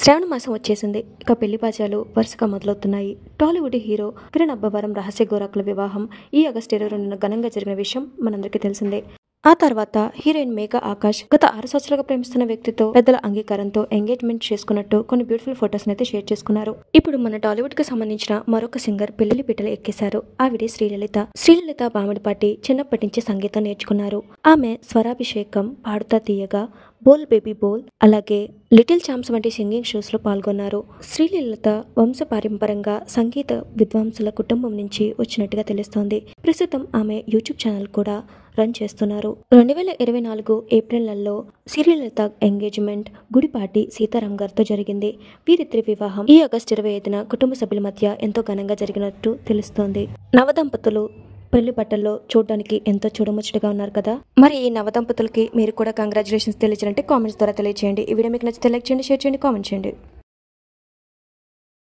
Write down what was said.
శ్రావణ మాసం వచ్చేసింది. ఇక పెళ్లి బాజాలు వరుసగా మొదలవుతున్నాయి. టాలీవుడ్ హీరో కిరణ్ అబ్బవరం రహస్య గోరాకుల వివాహం ఈ ఆగస్టు 22న ఘనంగా జరిగిన విషయం మనందరికీ తెలిసిందే. ఆ తర్వాత హీరోయిన్ మేఘా ఆకాష్ గత 6 సంవత్సరాలుగా ప్రేమిస్తున్న వ్యక్తితో పెద్దల అంగీకారంతో ఎంగేజ్మెంట్ చేసుకున్నట్టు కొన్ని బ్యూటిఫుల్ ఫొటోస్ అయితే షేర్ చేసుకున్నారు. ఇప్పుడు మన టాలీవుడ్ కి సంబంధించిన మరొక సింగర్ పెళ్లి పీటలు ఎక్కేశారు. ఆవిడే శ్రీలలిత బామిడిపాటి చిన్నప్పటి నుంచి సంగీతం నేర్చుకున్నారు. ఆమె స్వరాభిషేకం, పాడుతా తీయగా, బోల్ బేబీ బోల్, అలాగే లిటిల్ ఛాంప్స్ వంటి సింగింగ్ షోస్ లో పాల్గొన్నారు. శ్రీలలిత వంశపారంపరంగా సంగీత విద్వాంసుల కుటుంబం నుంచి వచ్చినట్టుగా తెలుస్తోంది. ప్రస్తుతం ఆమె యూట్యూబ్ ఛానల్ కూడా రన్ చేస్తున్నారు. 2024 ఏప్రిల్ నెలలో శ్రీలలిత ఎంగేజ్మెంట్ గుడిపాటి సీతారాం గారితో జరిగింది. వీరిద్దరి వివాహం ఈ ఆగస్టు 25న కుటుంబ సభ్యుల మధ్య ఎంతో ఘనంగా జరిగినట్టు తెలుస్తోంది. నవదంపతులు పెళ్లి బట్టల్లో చూడడానికి ఎంతో చూడముచ్చటగా ఉన్నారు కదా. మరి ఈ నవదంపతులకి మీరు కూడా కంగ్రాచులేషన్స్ తెలియజేయాలంటే కామెంట్స్ ద్వారా తెలియజేయండి. ఈ వీడియో మీకు నచ్చితే లైక్ చేయండి, షేర్ చేయండి, కామెంట్ చేయండి.